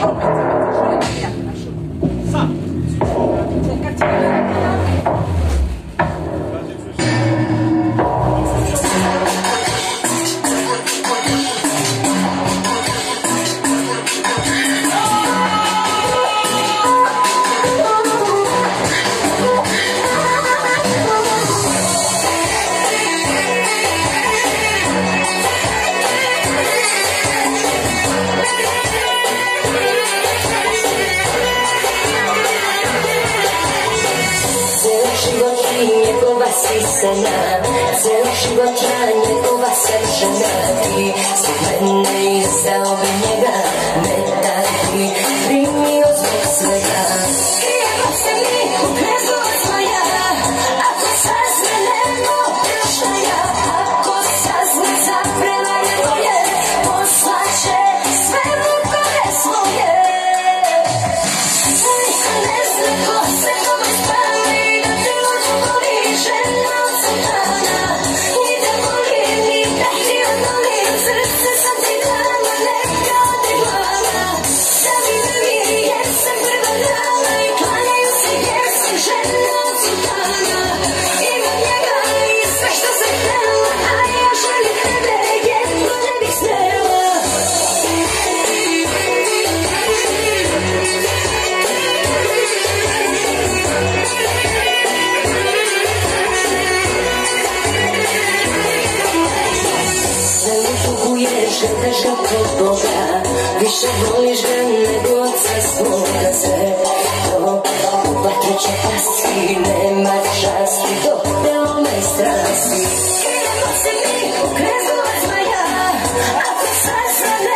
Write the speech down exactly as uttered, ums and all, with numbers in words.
Cel život ja njegova sam žena. Ti zbog mene izdao bi njega, ne da ti primio zbog svega. Iako se mi u krezu tvoja, ako sazna nema oproštaja, ako sazna za prevare tvoje, poslaće sve rukove svoje. Niko ne zna ko se kome spali, da te luđu voli žena od satana. I da volim i da ti odolim, srce sam ti dala, neka ode glava. Da mi ne vidi jer sam prva dala i klanjaju se jer sam žena od sultana. Imam njega i sve što sam htela, a ja želim tebe, jedno ne bih smela. Zalutuješ ga, daš ga kod Boga, više voliš ga nego oca svoga. Sve to u vatru će pasti, nema časti dok te onaj strasti. Idemo se mi u krezu od zmaja, ako sazna